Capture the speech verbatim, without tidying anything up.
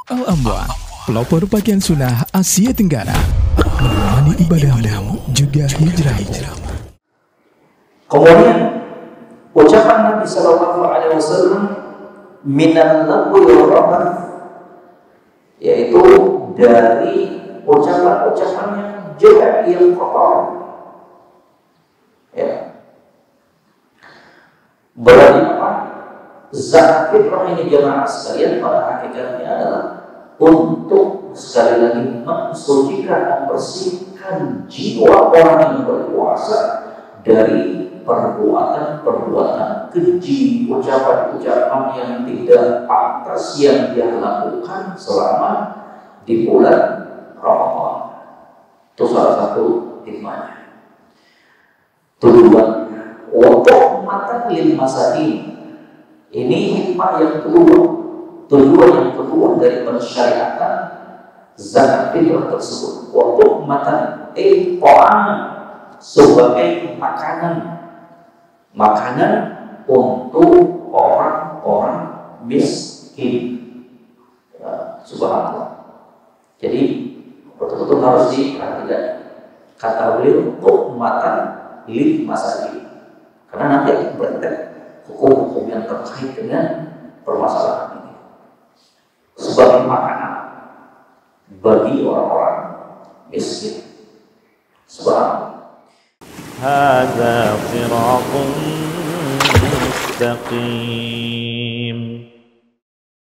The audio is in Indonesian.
Al-Amwan, pelopor pakaian sunnah Asia Tenggara, menemani ibadahmu juga hijrahmu. Kemudian ucapan Nabi Shallallahu Alaihi Wasallam minan lagwi wal rafath, yaitu dari ucapan-ucapan yang jahat yang kotor. Ya. Berarti apa? Zakat fitrah ini jemaah sekalian pada hakikatnya adalah untuk sekali lagi mensucikan, membersihkan jiwa orang yang berpuasa dari perbuatan-perbuatan keji, ucapan-ucapan yang tidak pantas yang dia lakukan selama di bulan Ramadan. Itu salah satu hikmahnya. Tujuan untuk mata lil masakin. Ini hikmah yang kedua, tujuan yang kedua dari pensyariatan zakat fitrah tersebut. Untuk mata eh ta'am, sebagai makanan, makanan untuk orang-orang miskin. Ya, subhanallah. Jadi betul-betul harus diperhatikan. Kata beliau untuk mata lil masakin, karena nanti akan berarti hukum-hukum yang terkait dengan permasalahan ini sebagai makanan bagi orang-orang miskin. Subhanallah. Hadza sirathun mustaqim.